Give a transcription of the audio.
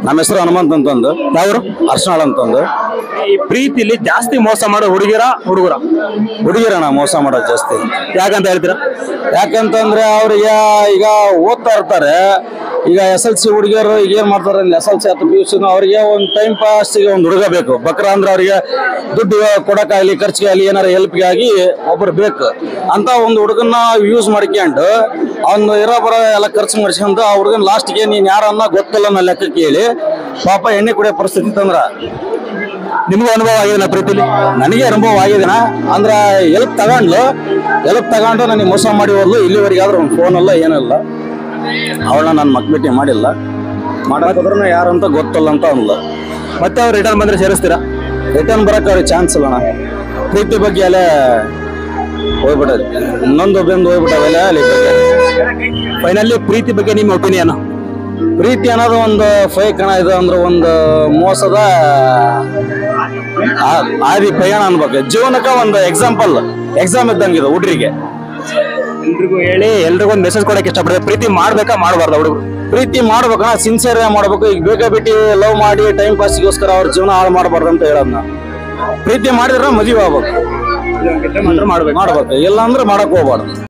ನಮ್ಮ ಹೆಸರು ಹನುಮಂತ್ ಅಂತಂದು. ಯಾವ್ರು? ಅರ್ಶನಾಳ್ ಅಂತಂದು. ಈ ಪ್ರೀತಿಲಿ ಜಾಸ್ತಿ ಮೋಸ ಮಾಡೋ ಹುಡುಗಿರಣ ಮೋಸ ಮಾಡೋದು ಜಾಸ್ತಿ. ಯಾಕಂತ ಹೇಳ್ತೀರಾ? ಯಾಕಂತಂದ್ರೆ ಅವ್ರಿಗೆ ಈಗ ಓದ್ತಾ ಇರ್ತಾರೆ. ಈಗ SLC ಹುಡುಗಿಯರು ಈಗ ಏನ್ ಮಾಡ್ತಾರೆ, SLC ಅಥವಾ PUC ಅವ್ರಿಗೆ ಒಂದು ಟೈಮ್ ಪಾಸ್ಗೆ ಒಂದು ಹುಡುಗ ಬೇಕು. ಬಕ್ರ ಅಂದ್ರೆ ಅವ್ರಿಗೆ ದುಡ್ಡು ಕೊಡಕ್ಕಾಗಲಿ, ಖರ್ಚಿಗೆ ಆಗಲಿ, ಏನಾರ ಹೆಲ್ಪ್ಗೆ ಆಗಿ ಒಬ್ರು ಬೇಕು ಅಂತ ಒಂದು ಹುಡುಗನ್ನ ಯೂಸ್ ಮಾಡ್ಕೊಂಡು ಅವ್ನು ಇರೋ ಬರೋ ಎಲ್ಲ ಖರ್ಚು ಮಾಡಿಸ್ಕೊಂಡು ಆ ಹುಡುಗನ ಲಾಸ್ಟ್ಗೆ ನೀನ್ ಯಾರನ್ನ ಗೊತ್ತಿಲ್ಲ ಅನ್ನೋ ಲೆಕ್ಕಕ್ಕೆ ಹೇಳಿ ಪಾಪ ಎಣ್ಣೆ ಕುಡಿಯೋ ಪರಿಸ್ಥಿತಿ ತಂದ್ರ. ನಿಮ್ಗೂ ಅನುಭವ ಆಗಿದೆ ಪ್ರೀತಿಲಿ? ನನಗೆ ಅನುಭವ ಆಗಿದೆನ ಅಂದ್ರೆ ಹೆಲ್ಪ್ ತಗೊಂಡು ನನಗೆ ಮೋಸ ಮಾಡಿ ಹೋದ್ಲು. ಇಲ್ಲಿವರೆಗೆ ಆದ್ರೂ ಒಂದು ಫೋನ್ ಅಲ್ಲ ಏನಿಲ್ಲ. ಅವಳನ್ನ ನಾನು ಮಕ್ಬೇಟಿ ಮಾಡಿಲ್ಲ. ಮಾಡೋದ್ರ ಯಾರಂತ ಗೊತ್ತಲ್ಲ ಅಂತ ಅಂದ್ಲು. ಮತ್ತೆ ಅವ್ರು ರಿಟರ್ನ್ ಬಂದ್ರೆ ಸೇರಿಸ್ತೀರಾ? ರಿಟರ್ನ್ ಬರಕ್ಕೆ ಅವ್ರಿಗೆ ಚಾನ್ಸ್ ಇಲ್ಲ. ಪ್ರೀತಿ ಬಗ್ಗೆ ಅಲ್ಲೇ ಹೋಗ್ಬಿಟ್ಟದೆ, ಇನ್ನೊಂದು ಬೆಂದು ಹೋಗ್ಬಿಟ್ಟವೆಲ್ಲ ಅಲ್ಲಿ ಬಗ್ಗೆ. ಫೈನಲಿ ಪ್ರೀತಿ ಬಗ್ಗೆ ನಿಮ್ಮ ಒಪಿನಿಯನ್? ಪ್ರೀತಿ ಅನ್ನೋದು ಒಂದು ಫೇಕ್ ಹಣ ಇದು ಅಂದ್ರೆ ಒಂದು ಮೋಸದ ಆದಿ ಪ್ರಯಾಣ ಅನ್ಬೇಕು. ಜೀವನಕ್ಕೆ ಒಂದು ಎಕ್ಸಾಮ್ ಇದ್ದಂಗೆ ಇದು ಹುಡ್ರಿಗೆ. ಎಲ್ರಿಗೂ ಹೇಳಿ ಎಲ್ರಿಗೂ ಒಂದು ಮೆಸೇಜ್ ಕೊಡಕ್ಕೆ ಇಷ್ಟಪಡ್ತಾರೆ. ಪ್ರೀತಿ ಮಾಡ್ಬೇಕಾ ಮಾಡಬಾರ್ದ ಹುಡುಗರು? ಪ್ರೀತಿ ಮಾಡ್ಬೇಕಣ್ಣ, ಸಿನ್ಸಿಯರ್ ಮಾಡ್ಬೇಕು. ಈಗ ಬೇಕಾಬಿಟ್ಟು ಲವ್ ಮಾಡಿ ಟೈಮ್ ಪಾಸ್ಗೋಸ್ಕರ ಅವ್ರ ಜೀವನ ಹಾಳು ಮಾಡಬಾರ್ದು ಅಂತ ಹೇಳೋದ್ನ. ಪ್ರೀತಿ ಮಾಡಿದ್ರೆ ಮದುವೆ ಆಗ್ಬೇಕು, ಮಾಡ್ಬೇಕು. ಇಲ್ಲ ಅಂದ್ರೆ ಮಾಡಕ್ ಹೋಗ್ಬಾರ್ದು.